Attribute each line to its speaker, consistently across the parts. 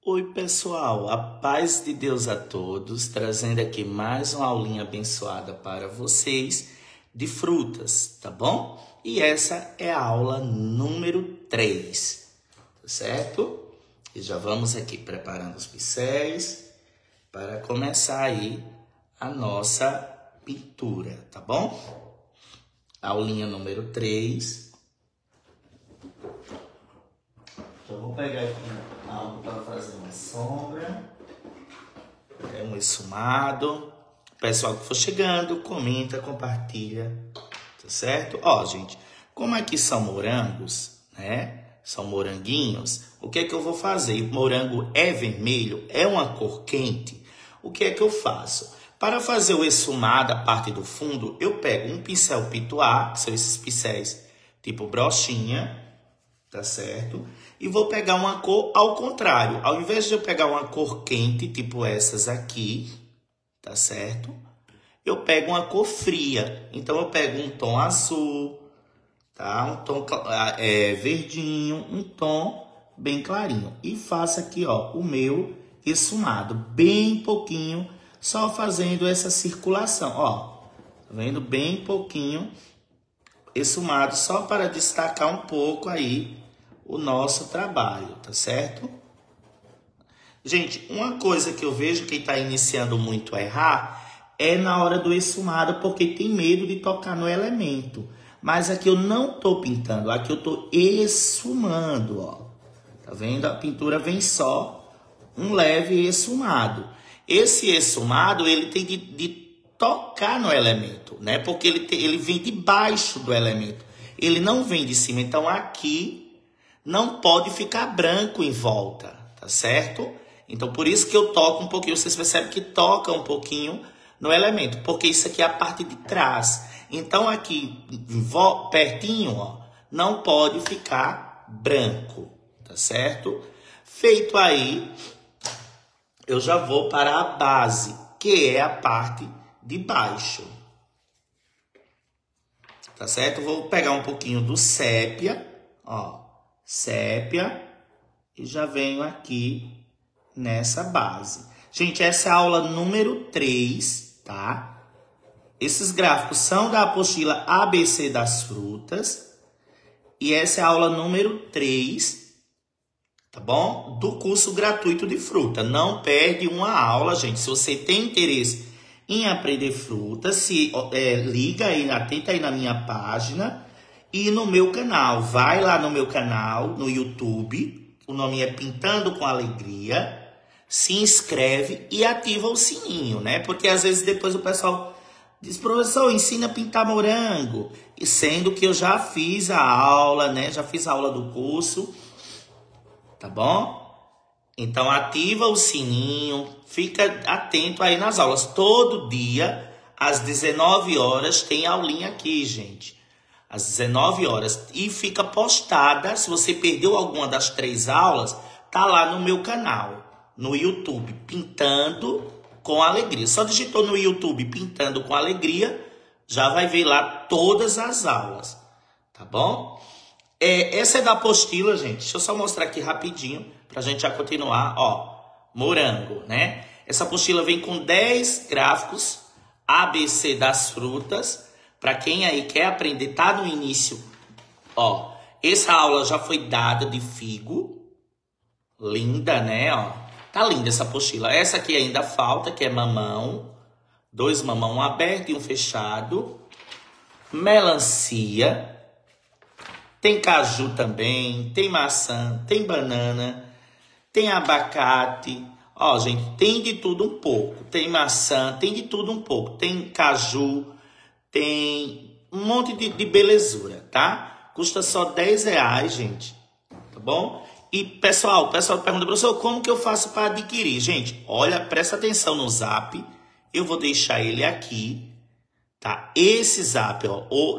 Speaker 1: Oi, pessoal, a paz de Deus a todos, trazendo aqui mais uma aulinha abençoada para vocês de frutas, tá bom? E essa é a aula número 3, tá certo? E já vamos aqui preparando os pincéis para começar aí a nossa pintura, tá bom? Aulinha número 3. Eu vou pegar aqui algo para fazer uma sombra, um esfumado. O pessoal que for chegando, comenta, compartilha, tá certo? Ó, gente, como aqui são morangos, né? São moranguinhos, o que é que eu vou fazer? O morango é vermelho, é uma cor quente. O que é que eu faço? Para fazer o esfumado, a parte do fundo, eu pego um pincel pituá, que são esses pincéis tipo brochinha, tá certo? E vou pegar uma cor ao contrário. Ao invés de eu pegar uma cor quente, tipo essas aqui, tá certo? Eu pego uma cor fria. Então, eu pego um tom azul, tá? Um tom verdinho, um tom bem clarinho. E faço aqui, ó, o meu esfumado. Bem pouquinho, só fazendo essa circulação, ó. Tá vendo? Bem pouquinho esfumado, só para destacar um pouco aí o nosso trabalho, tá certo? Gente, uma coisa que eu vejo quem está iniciando muito a errar é na hora do esfumado, porque tem medo de tocar no elemento. Mas aqui eu não tô pintando, aqui eu tô esfumando, ó. Tá vendo? A pintura vem só um leve esfumado. Esse esfumado, ele tem de tocar no elemento, né? Porque ele vem de baixo do elemento. Ele não vem de cima. Então, aqui não pode ficar branco em volta, tá certo? Então, por isso que eu toco um pouquinho. Vocês percebem que toca um pouquinho no elemento, porque isso aqui é a parte de trás. Então, aqui, pertinho, ó, não pode ficar branco, tá certo? Feito aí, eu já vou para a base, que é a parte de baixo. Tá certo? Vou pegar um pouquinho do sépia, ó. Sépia, e já venho aqui nessa base. Gente, essa é a aula número 3, tá? Esses gráficos são da apostila ABC das frutas. E essa é a aula número 3, tá bom? Do curso gratuito de fruta. Não perde uma aula, gente. Se você tem interesse em aprender frutas, liga aí, atenta aí na minha página. E no meu canal, vai lá no meu canal, no YouTube, o nome é Pintando com Alegria, se inscreve e ativa o sininho, né? Porque às vezes depois o pessoal diz, professor, ensina a pintar morango. E sendo que eu já fiz a aula, né? Já fiz a aula do curso, tá bom? Então ativa o sininho, fica atento aí nas aulas. Todo dia, às 19 horas, tem aulinha aqui, gente. Às 19 horas. E fica postada, se você perdeu alguma das 3 aulas, tá lá no meu canal, no YouTube, Pintando com Alegria. Só digitou no YouTube Pintando com Alegria, já vai ver lá todas as aulas, tá bom? Essa é da apostila, gente. Deixa eu só mostrar aqui rapidinho, pra gente já continuar. Ó, morango, né? Essa apostila vem com 10 gráficos ABC das frutas. Para quem aí quer aprender, tá no início, ó. Essa aula já foi dada de figo. Linda, né, ó. Tá linda essa apostila. Essa aqui ainda falta, que é mamão. 2 mamão, um aberto e um fechado. Melancia. Tem caju também, tem maçã, tem banana, tem abacate. Ó, gente, tem de tudo um pouco. Tem maçã, tem de tudo um pouco. Tem caju. Tem um monte de belezura, tá? Custa só R$10, gente. Tá bom? E, pessoal, o pessoal pergunta, professor, como que eu faço para adquirir? Gente, olha, presta atenção no zap. Eu vou deixar ele aqui, tá? Esse zap, ó, o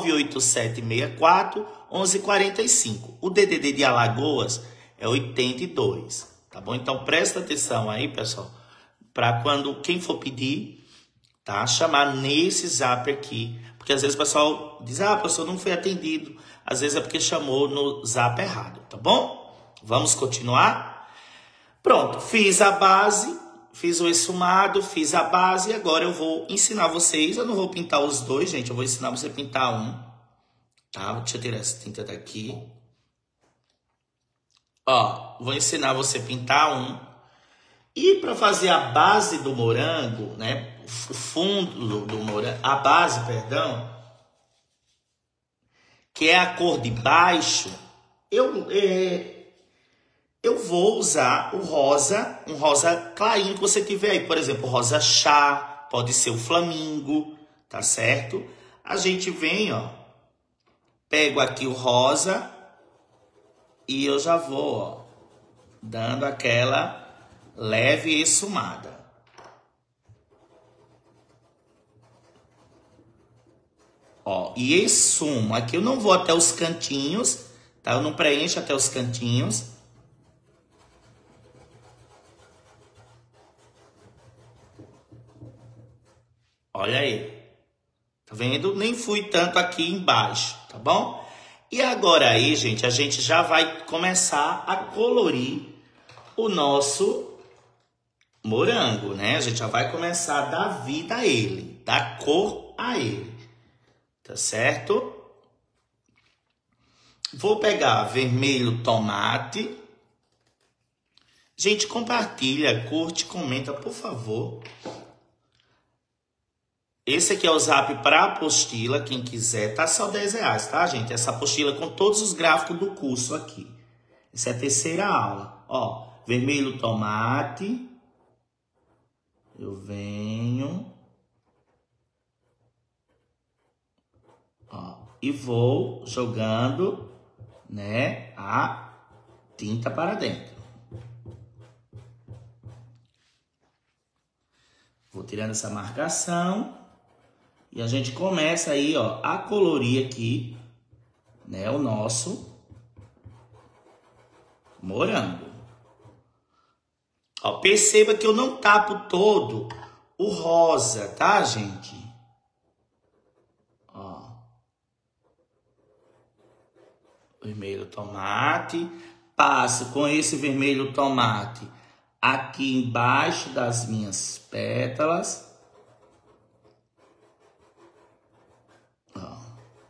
Speaker 1: 987641145. O DDD de Alagoas é 82, tá bom? Então, presta atenção aí, pessoal, para quando quem for pedir, tá? Chamar nesse zap aqui. Porque às vezes o pessoal diz, professor, não foi atendido. Às vezes é porque chamou no zap errado, tá bom? Vamos continuar? Pronto, fiz a base, fiz o esfumado, fiz a base. E agora eu vou ensinar vocês. Eu não vou pintar os dois, gente. Eu vou ensinar você a pintar um. Tá? Deixa eu tirar essa tinta daqui. Ó, vou ensinar você a pintar um. E para fazer a base do morango, né? O fundo do morango, a base, perdão, que é a cor de baixo, eu vou usar o rosa, um rosa clarinho que você tiver aí. Por exemplo, rosa chá, pode ser o flamingo, tá certo? A gente vem, ó, pego aqui o rosa e eu já vou, ó, dando aquela leve esfumada. Ó, e essumo. Aqui eu não vou até os cantinhos, tá? Eu não preencho até os cantinhos. Olha aí. Tá vendo? Nem fui tanto aqui embaixo, tá bom? E agora aí, gente, a gente já vai começar a colorir o nosso morango, né? A gente já vai começar a dar vida a ele, dar cor a ele. Tá certo? Vou pegar vermelho tomate. Gente, compartilha, curte, comenta, por favor. Esse aqui é o zap para apostila, quem quiser. Tá só R$10, tá, gente? Essa apostila com todos os gráficos do curso aqui. Essa é a terceira aula. Ó, vermelho tomate. Eu venho... Ó, e vou jogando, né, a tinta para dentro. Vou tirando essa marcação e a gente começa aí, ó, a colorir aqui, né, o nosso morango. Ó, perceba que eu não tapo todo o rosa, tá, gente? Vermelho tomate, passo com esse vermelho tomate aqui embaixo das minhas pétalas. Ó.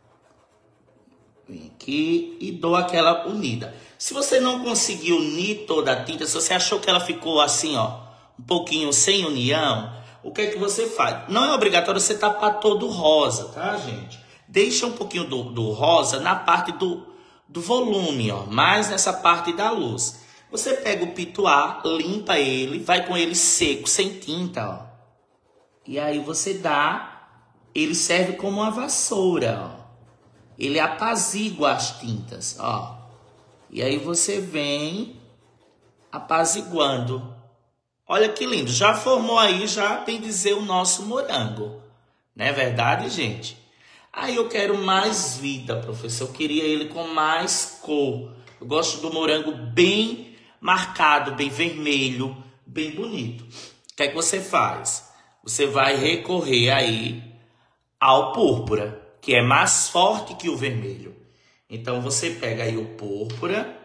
Speaker 1: Vem aqui e dou aquela unida. Se você não conseguir unir toda a tinta, se você achou que ela ficou assim, ó, um pouquinho sem união, o que é que você faz? Não é obrigatório você tapar todo o rosa, tá, gente? Deixa um pouquinho do rosa na parte do volume, ó, mais nessa parte da luz. Você pega o pituá, limpa ele, vai com ele seco, sem tinta, ó. E aí você dá, ele serve como uma vassoura, ó. Ele apazigua as tintas, ó. E aí você vem apaziguando. Olha que lindo, já formou aí, já bem dizer, o nosso morango. Não é verdade, gente? Aí eu quero mais vida, professor. Eu queria ele com mais cor. Eu gosto do morango bem marcado, bem vermelho, bem bonito. O que é que você faz? Você vai recorrer aí ao púrpura, que é mais forte que o vermelho. Então você pega aí o púrpura.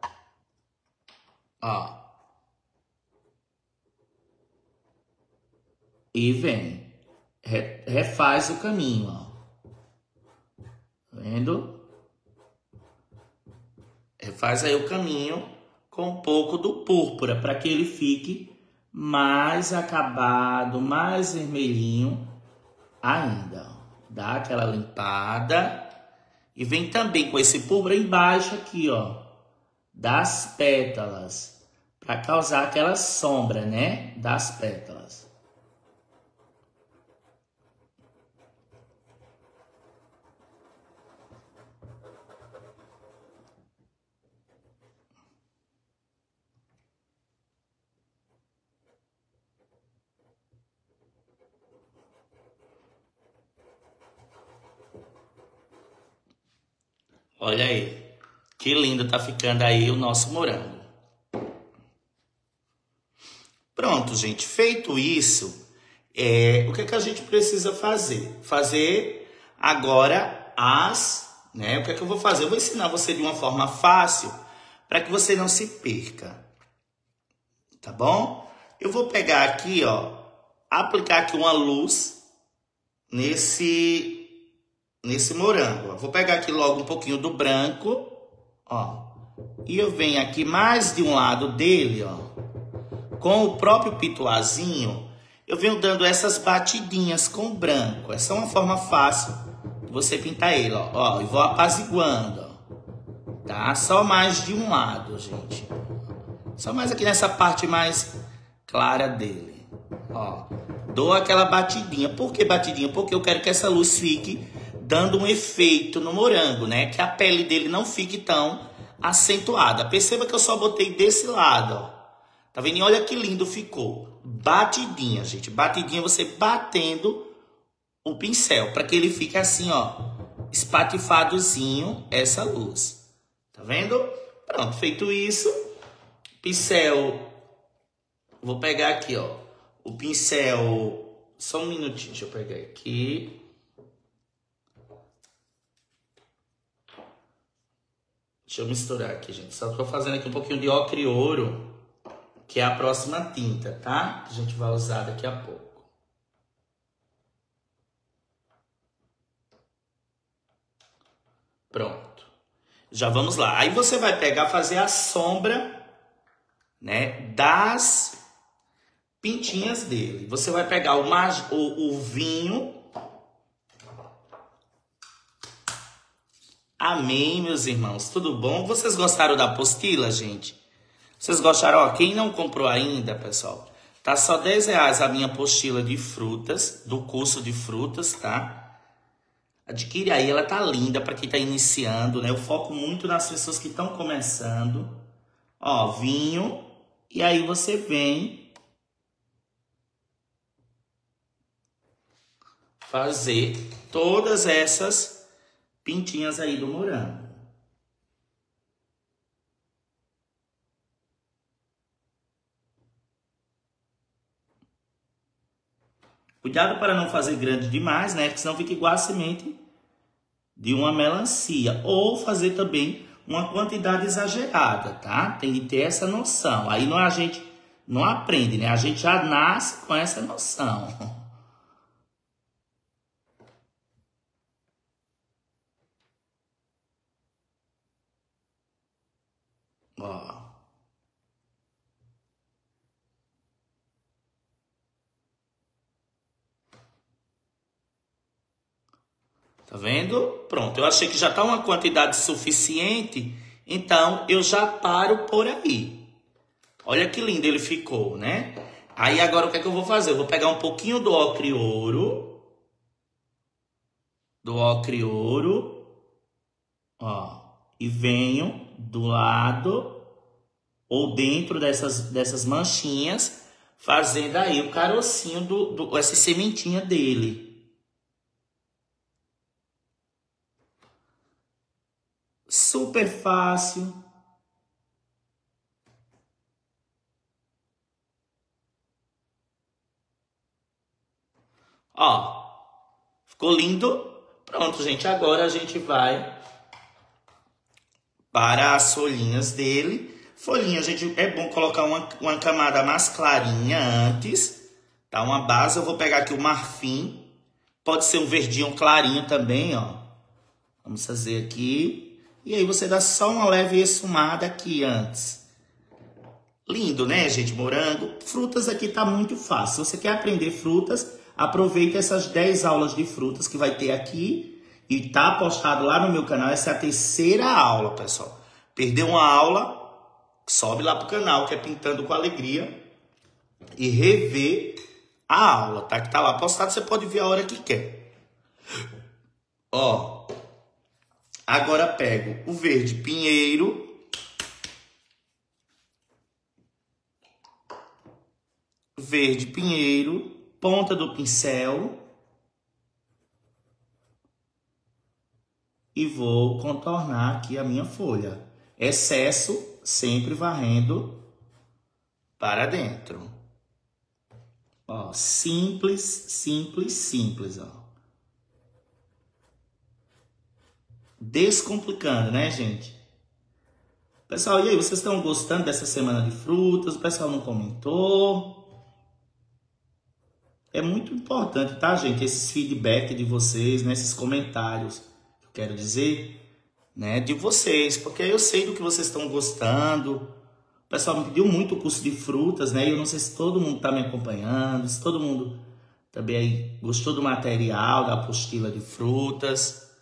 Speaker 1: Ó. E vem. Refaz o caminho, ó. Vendo? Faz aí o caminho com um pouco do púrpura para que ele fique mais acabado, mais vermelhinho ainda. Dá aquela limpada e vem também com esse púrpura embaixo aqui, ó, das pétalas, para causar aquela sombra, né, das pétalas. Olha aí, que lindo tá ficando aí o nosso morango. Pronto, gente, feito isso, o que é que a gente precisa fazer? Fazer agora né? O que é que eu vou fazer? Eu vou ensinar você de uma forma fácil para que você não se perca. tá bom? Eu vou pegar aqui, ó, aplicar aqui uma luz nesse morango. Ó. Vou pegar aqui logo um pouquinho do branco, ó. E eu venho aqui mais de um lado dele, ó. Com o próprio pituazinho, eu venho dando essas batidinhas com o branco. Essa é uma forma fácil de você pintar ele, ó. E vou apaziguando, ó. Tá? Só mais de um lado, gente. Só mais aqui nessa parte mais clara dele, ó. Dou aquela batidinha. Por que batidinha? Porque eu quero que essa luz fique dando um efeito no morango, né? Que a pele dele não fique tão acentuada. Perceba que eu só botei desse lado, ó. Tá vendo? E olha que lindo ficou. Batidinha, gente. Batidinha, você batendo o pincel. Para que ele fique assim, ó. Espatifadozinho essa luz. Tá vendo? Pronto, feito isso. Pincel. Vou pegar aqui, ó. O pincel. Só um minutinho, deixa eu pegar aqui. Deixa eu misturar aqui, gente. Só tô fazendo aqui um pouquinho de ocre e ouro, que é a próxima tinta, tá? Que a gente vai usar daqui a pouco. Pronto. Já vamos lá. Aí você vai pegar, fazer a sombra, né, das pintinhas dele. Você vai pegar o vinho. Amém, meus irmãos. Tudo bom? Vocês gostaram da apostila, gente? Vocês gostaram? Ó, quem não comprou ainda, pessoal, tá só R$10 a minha apostila de frutas, do curso de frutas, tá? Adquire aí, ela tá linda para quem tá iniciando, né? Eu foco muito nas pessoas que estão começando. Ó, vinho. E aí você vem fazer todas essas pintinhas aí do morango. Cuidado para não fazer grande demais, né? Porque senão fica igual a semente de uma melancia. Ou fazer também uma quantidade exagerada, tá? Tem que ter essa noção. Aí a gente não aprende, né? A gente já nasce com essa noção. Ó. Tá vendo? Pronto, eu achei que já tá uma quantidade suficiente, então eu já paro por aí. Olha que lindo ele ficou, né? Aí agora o que é que eu vou fazer? Eu vou pegar um pouquinho do ocre ouro. Ó. E venho do lado ou dentro dessas manchinhas, fazendo aí o carocinho essa sementinha dele. Super fácil. Ó, ficou lindo? Pronto, gente. Agora a gente vai para as folhinhas dele. Folhinha, gente, é bom colocar uma camada mais clarinha antes. Tá? Uma base. Eu vou pegar aqui o marfim. Pode ser um verdinho clarinho também, ó. Vamos fazer aqui. E aí você dá só uma leve esfumada aqui antes. Lindo, né, gente? Morango. Frutas aqui tá muito fácil. Se você quer aprender frutas, aproveita essas 10 aulas de frutas que vai ter aqui. E tá postado lá no meu canal. Essa é a 3ª aula, pessoal. Perdeu uma aula, sobe lá pro canal, que é Pintando com Alegria. E rever a aula, tá? Que tá lá postado, você pode ver a hora que quer. Ó. Agora pego o verde pinheiro. Verde pinheiro, ponta do pincel. E vou contornar aqui a minha folha. Excesso, sempre varrendo para dentro. Ó, simples, simples, simples, ó. Descomplicando, né, gente? Pessoal, e aí, vocês estão gostando dessa semana de frutas? O pessoal não comentou? É muito importante, tá, gente? Esses feedback de vocês, né? Esses comentários, quero dizer, né? De vocês, porque eu sei do que vocês estão gostando. O pessoal me pediu muito o curso de frutas, né? E eu não sei se todo mundo está me acompanhando, se todo mundo também aí gostou do material, da apostila de frutas.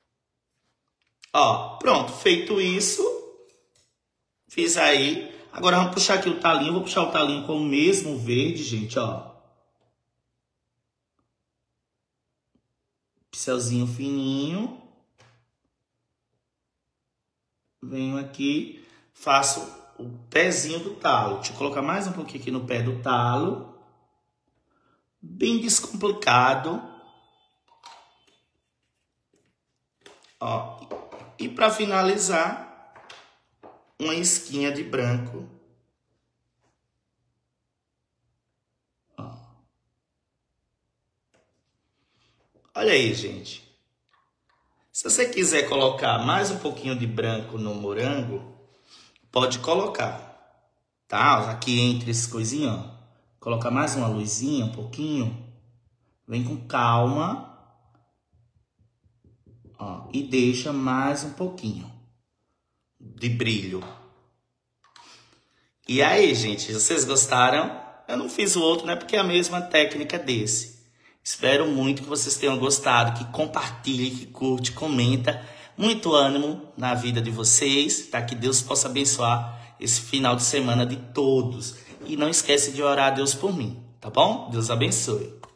Speaker 1: Ó, pronto, feito isso, fiz aí. Agora vamos puxar aqui o talinho, vou puxar o talinho com o mesmo verde, gente, ó. Pincelzinho fininho. Venho aqui, faço o pezinho do talo. Deixa eu colocar mais um pouquinho aqui no pé do talo. Bem descomplicado. Ó. E para finalizar, uma esquinha de branco. Ó. Olha aí, gente. Se você quiser colocar mais um pouquinho de branco no morango, pode colocar, tá? Aqui entre essas coisinhas, ó. Colocar mais uma luzinha, um pouquinho. Vem com calma. Ó, e deixa mais um pouquinho de brilho. E aí, gente, vocês gostaram? Eu não fiz o outro, né? Porque é a mesma técnica desse. Espero muito que vocês tenham gostado, que compartilhe, que curte, comenta. Muito ânimo na vida de vocês, tá? Que Deus possa abençoar esse final de semana de todos. E não esquece de orar a Deus por mim, tá bom? Deus abençoe.